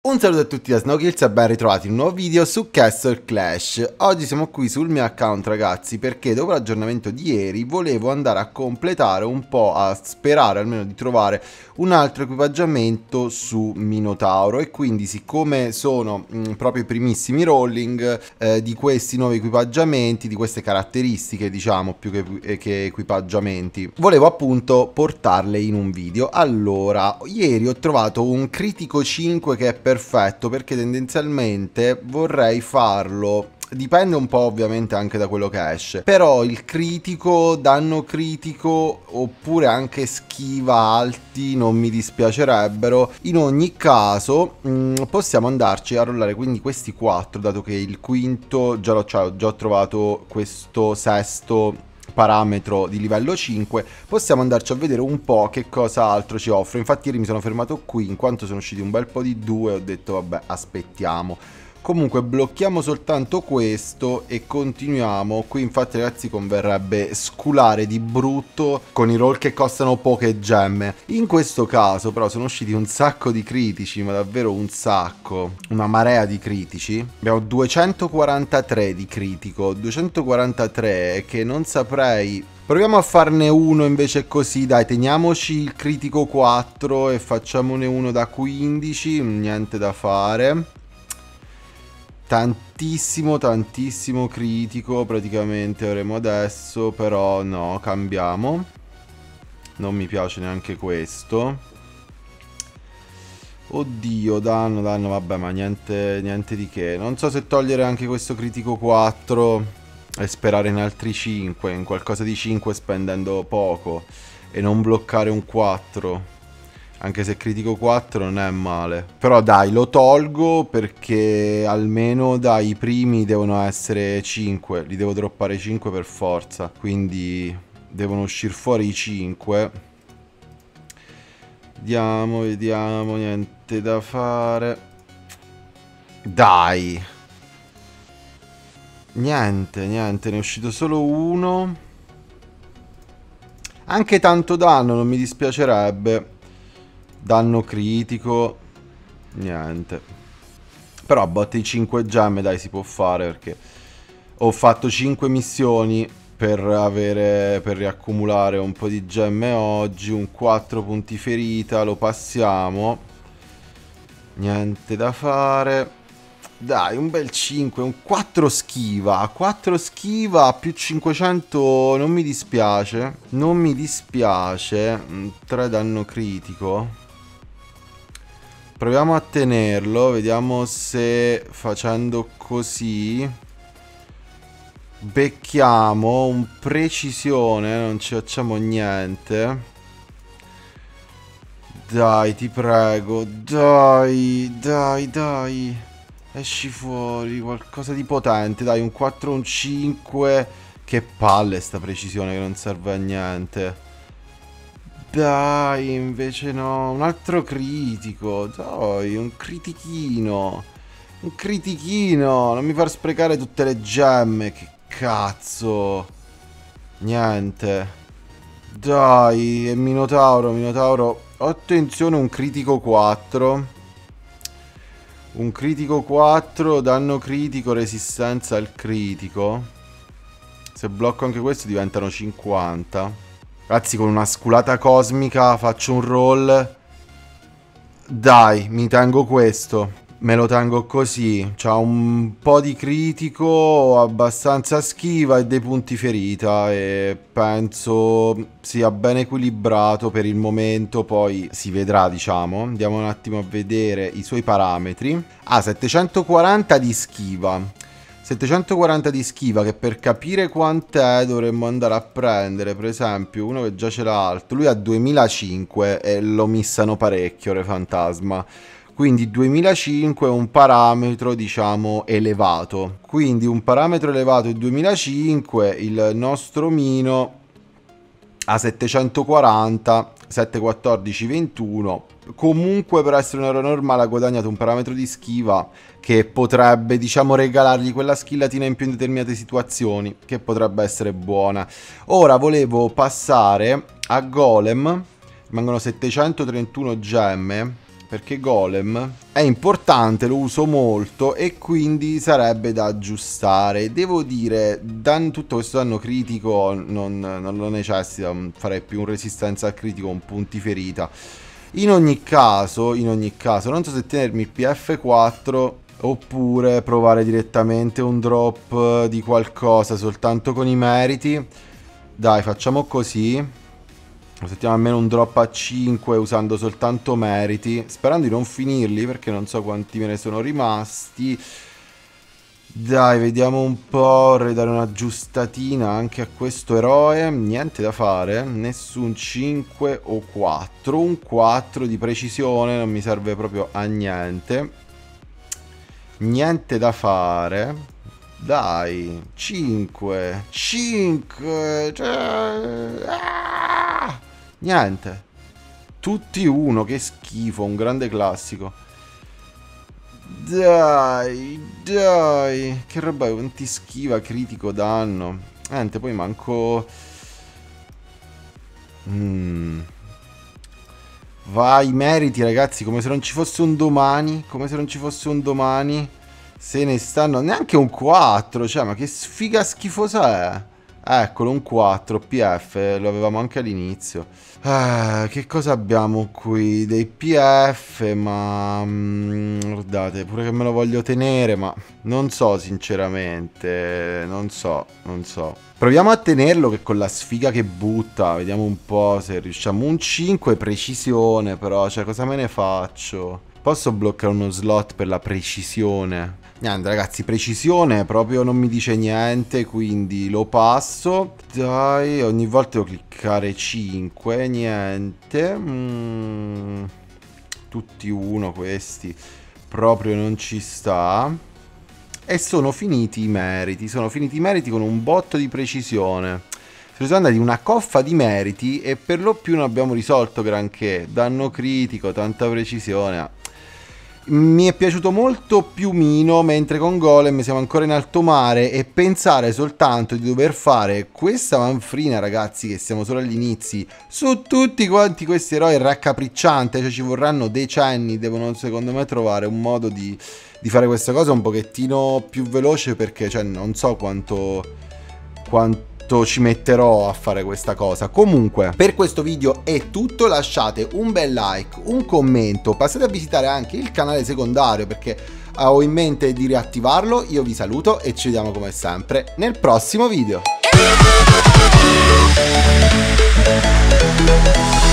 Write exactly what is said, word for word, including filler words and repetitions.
Un saluto a tutti da Snowkills e ben ritrovati in un nuovo video su Castle Clash. Oggi siamo qui sul mio account ragazzi perché dopo l'aggiornamento di ieri volevo andare a completare un po', a sperare almeno di trovare un altro equipaggiamento su Minotauro. E quindi siccome sono mh, proprio i primissimi rolling eh, di questi nuovi equipaggiamenti, di queste caratteristiche diciamo più che, che equipaggiamenti, volevo appunto portarle in un video. Allora, ieri ho trovato un critico cinque che è per perfetto perché tendenzialmente vorrei farlo, dipende un po' ovviamente anche da quello che esce, però il critico, danno critico oppure anche schiva alti non mi dispiacerebbero. In ogni caso mh, possiamo andarci a rollare quindi questi quattro, dato che il quinto già l'ho cioè, già ho trovato questo sesto parametro di livello cinque. Possiamo andarci a vedere un po' che cosa altro ci offre. Infatti ieri mi sono fermato qui in quanto sono usciti un bel po' di due e ho detto vabbè, aspettiamo. Comunque blocchiamo soltanto questo e continuiamo. Qui infatti ragazzi converrebbe sculare di brutto con i roll che costano poche gemme. In questo caso però sono usciti un sacco di critici, ma davvero un sacco, una marea di critici. Abbiamo duecentoquarantatré di critico, duecentoquarantatré che non saprei. Proviamo a farne uno invece così, dai, teniamoci il critico quattro e facciamone uno da quindici, niente da fare. Tantissimo, tantissimo critico praticamente avremo adesso, però no, cambiamo. Non mi piace neanche questo. Oddio, danno, danno, vabbè, ma niente, niente di che. Non so se togliere anche questo critico quattro e sperare in altri cinque, in qualcosa di cinque spendendo poco e non bloccare un quattro. Anche se critico quattro non è male. Però dai, lo tolgo perché almeno dai, i primi devono essere cinque. Li devo droppare cinque per forza. Quindi devono uscire fuori i cinque. Vediamo, vediamo, niente da fare. Dai. Niente, niente, ne è uscito solo uno. Anche tanto danno, non mi dispiacerebbe. Danno critico. Niente. Però a botte di cinque gemme dai si può fare perché ho fatto cinque missioni per avere per riaccumulare un po' di gemme oggi. Un quattro punti ferita, lo passiamo. Niente da fare. Dai, un bel cinque, un quattro schiva. quattro schiva più cinquecento non mi dispiace. Non mi dispiace. tre danno critico. Proviamo a tenerlo, vediamo se facendo così becchiamo un precisione, non ci facciamo niente. Dai, ti prego, dai, dai, dai, esci fuori, qualcosa di potente, dai, un quattro, un cinque, che palle sta precisione che non serve a niente. Dai, invece no, un altro critico, dai, un critichino, un critichino, non mi far sprecare tutte le gemme, che cazzo, niente, dai, è Minotauro, Minotauro, attenzione, un critico quattro, un critico quattro, danno critico, resistenza al critico, se blocco anche questo diventano cinquanta. Ragazzi, con una sculata cosmica faccio un roll. Dai, mi tengo questo. Me lo tengo così. C'ha un po' di critico, abbastanza schiva e dei punti ferita. E penso sia ben equilibrato per il momento. Poi si vedrà, diciamo. Andiamo un attimo a vedere i suoi parametri. Ah, settecentoquaranta di schiva. settecentoquaranta di schiva, che per capire quant'è dovremmo andare a prendere per esempio uno che già ce l'ha alto. Lui ha duemilacinque e lo missano parecchio Re Fantasma, quindi duemilacinque è un parametro diciamo elevato, quindi un parametro elevato è duemilacinque. Il nostro Mino a settecentoquaranta, settecentoquattordici, ventuno. Comunque per essere un eroe normale ha guadagnato un parametro di schiva che potrebbe, diciamo, regalargli quella skillatina in più in determinate situazioni, che potrebbe essere buona. Ora volevo passare a Golem, rimangono settecentotrentuno gemme, perché Golem è importante, lo uso molto e quindi sarebbe da aggiustare. Devo dire, dan tutto questo danno critico non, non lo necessita, farei più un resistenza al critico, un punti ferita. In ogni caso, in ogni caso, non so se tenermi il P F quattro oppure provare direttamente un drop di qualcosa soltanto con i meriti. Dai, facciamo così. Aspettiamo almeno un drop a cinque usando soltanto meriti, sperando di non finirli perché non so quanti me ne sono rimasti. Dai, vediamo un po', vorrei dare una giustatina anche a questo eroe. Niente da fare, nessun cinque o quattro. Un quattro di precisione non mi serve proprio a niente. Niente da fare. Dai, cinque, cinque, ah! Niente. Tutti uno, che schifo, un grande classico. Dai, dai, che roba, quanti schiva, critico, danno. Niente, poi manco... Mm. Vai, meriti ragazzi, come se non ci fosse un domani, come se non ci fosse un domani. Se ne stanno, neanche un quattro, cioè, ma che sfiga schifosa è? Eccolo, un quattro, P F, lo avevamo anche all'inizio. Ah, che cosa abbiamo qui? Dei P F, ma... Mm, guardate, pure che me lo voglio tenere, ma non so sinceramente, non so, non so. Proviamo a tenerlo che con la sfiga che butta, vediamo un po' se riusciamo. Un cinque, precisione però, cioè cosa me ne faccio? Posso bloccare uno slot per la precisione? Niente ragazzi, precisione proprio non mi dice niente, quindi lo passo. Dai, ogni volta devo cliccare cinque, niente. Mm, tutti uno questi, proprio non ci sta. E sono finiti i meriti, sono finiti i meriti con un botto di precisione. Siamo andati una coffa di meriti e per lo più non abbiamo risolto granché. Danno critico, tanta precisione. Mi è piaciuto molto più Mino, mentre con Golem siamo ancora in alto mare e pensare soltanto di dover fare questa manfrina, ragazzi, che siamo solo agli inizi, su tutti quanti questi eroi è raccapricciante, cioè ci vorranno decenni, devono secondo me trovare un modo di, di fare questa cosa un pochettino più veloce perché cioè, non so quanto... quanto ci metterò a fare questa cosa. Comunque per questo video è tutto, lasciate un bel like, un commento, passate a visitare anche il canale secondario perché ho in mente di riattivarlo. Io vi saluto e ci vediamo come sempre nel prossimo video.